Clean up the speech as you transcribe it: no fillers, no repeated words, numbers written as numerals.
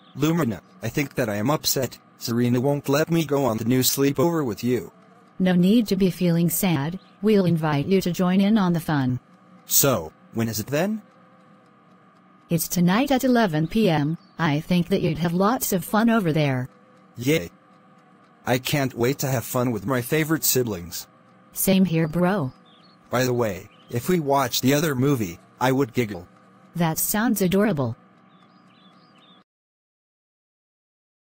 Lumina, I think that I am upset. Serena won't let me go on the new sleepover with you. No need to be feeling sad, we'll invite you to join in on the fun. So, when is it then? It's tonight at 11 p.m, I think that you'd have lots of fun over there. Yay! I can't wait to have fun with my favorite siblings. Same here, bro. By the way, if we watch the other movie, I would giggle. That sounds adorable.